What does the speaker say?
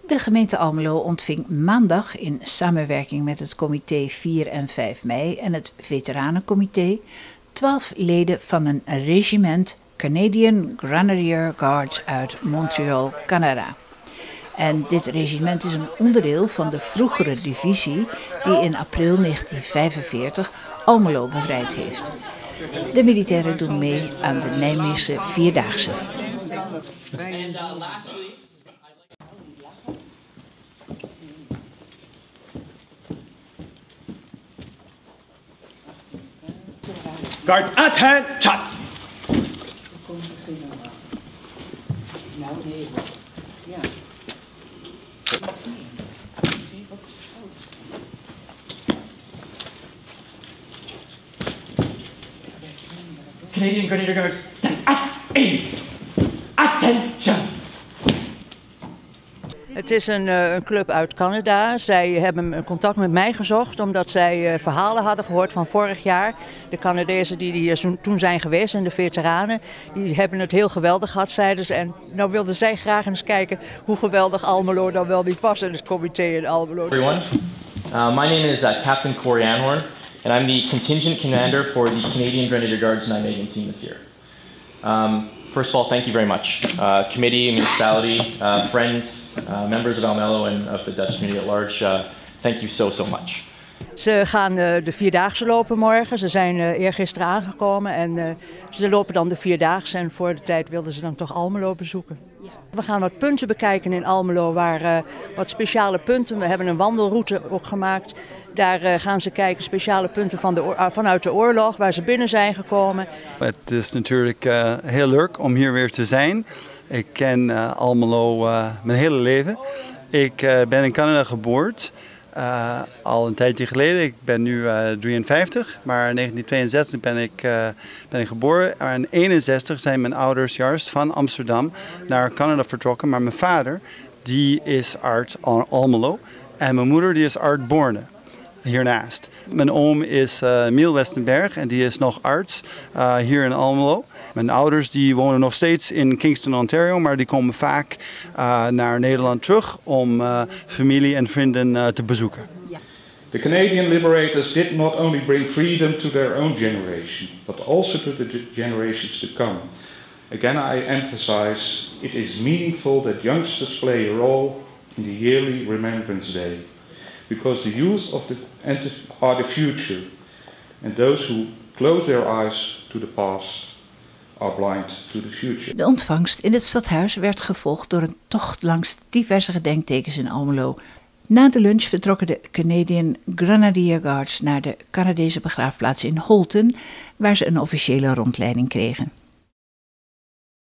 De gemeente Almelo ontving maandag in samenwerking met het comité 4 en 5 mei en het veteranencomité 12 leden van een regiment Canadian Grenadier Guards uit Montreal, Canada. En dit regiment is een onderdeel van de vroegere divisie die in april 1945 Almelo bevrijd heeft. De militairen doen mee aan de Nijmeegse Vierdaagse. Guard, attention! Canadian Grenadier Guards, stand at ease. Attention! Het is een club uit Canada. Zij hebben contact met mij gezocht omdat zij verhalen hadden gehoord van vorig jaar. De Canadezen die hier toen zijn geweest en de veteranen, die hebben het heel geweldig gehad, zeiden ze. En nou wilden zij graag eens kijken hoe geweldig Almelo dan wel niet was in het comité in Almelo. Everyone, my name is Captain Corey Anhorn and I'm the contingent commander for the Canadian Grenadier Guards Nijmegen team this year. First of all, thank you very much. Committee, municipality, friends, members of Almelo and of the Dutch community at large, thank you so much. Ze gaan de Vierdaagse lopen morgen. Ze zijn eergisteren aangekomen en ze lopen dan de Vierdaagse en voor de tijd wilden ze dan toch Almelo bezoeken. Ja. We gaan wat punten bekijken in Almelo, wat speciale punten. We hebben een wandelroute ook gemaakt. Daar gaan ze kijken, speciale punten vanuit de oorlog, waar ze binnen zijn gekomen. Het is natuurlijk heel leuk om hier weer te zijn. Ik ken Almelo mijn hele leven. Ik ben in Canada geboren. Al een tijdje geleden, ik ben nu 53, maar in 1962 ben ik geboren. En in 1961 zijn mijn ouders juist van Amsterdam naar Canada vertrokken. Maar mijn vader, die is arts in Almelo en mijn moeder die is arts Borne. Hiernaast. Mijn oom is Miel Westenberg en die is nog arts hier in Almelo. Mijn ouders die wonen nog steeds in Kingston, Ontario, maar die komen vaak naar Nederland terug om familie en vrienden te bezoeken. The Canadian liberators did not only bring freedom to their own generation, but also to the generations to come. Again, I emphasize, it is meaningful that youngsters play a role in the yearly Remembrance Day. Because the youth are the future, and those who close their eyes to the past are blind to the future. De ontvangst in het stadhuis werd gevolgd door een tocht langs diverse gedenktekens in Almelo. Na de lunch vertrokken de Canadian Grenadier Guards naar de Canadese begraafplaats in Holten, waar ze een officiële rondleiding kregen.